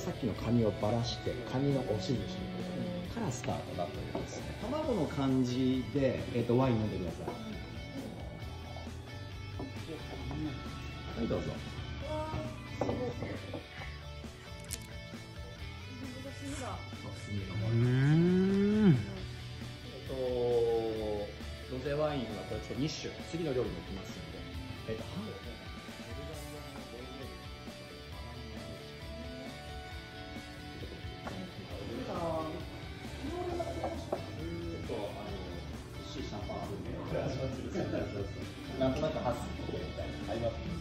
さっきのカニをばらしてカニの押し寿司からスタートだというですね、卵の感じで、ワイン飲んでください。はい、どうぞ。ロゼワインはこれちょっと2種、次の料理もいきますので、なんとなくハスみたいな合いますね。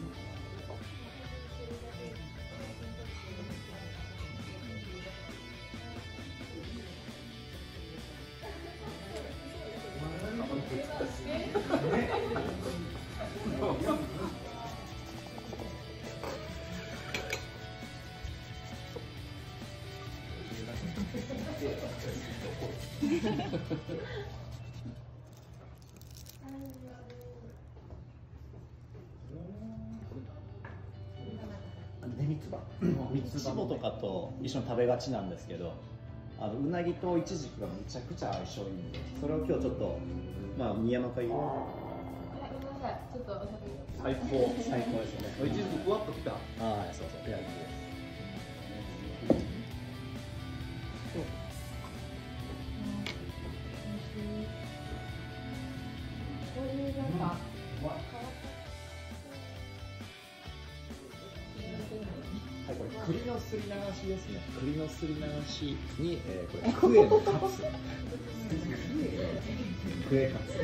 三つ葉、三つ葉とかと一緒に食べがちなんですけど、うなぎとイチジクがめちゃくちゃ相性いいんで、それを今日ちょっと新山会議最高ですね。イチジクふわっときた。はい、そうそう、いやいいです。栗のすり流しですね。栗のすり流しに、これクエのカツ。クエカツ。す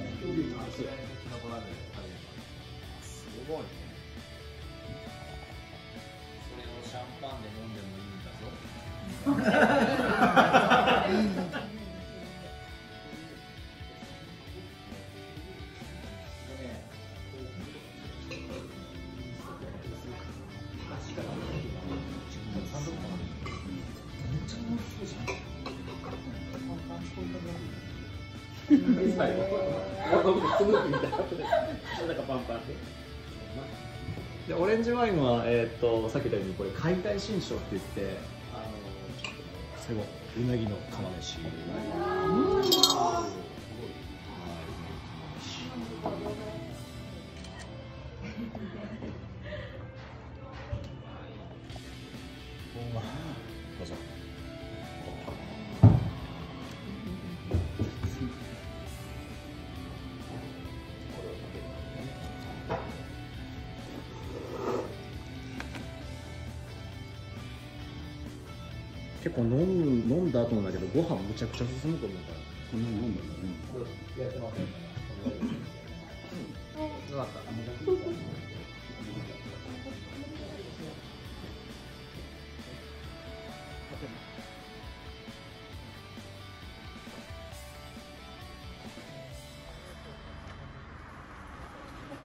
ごいね。それをシャンパンで飲んでもいいんだぞ。最後、スムージーみたいな。なんかパンパンで。オレンジワインは、さっき言ったように、これ解体新書って言って、最後、うなぎの釜飯。どうぞ。結構飲んだ後なんだけど、ご飯むちゃくちゃ進むと思うから。こんなに飲んだの？やってませんか？よかった。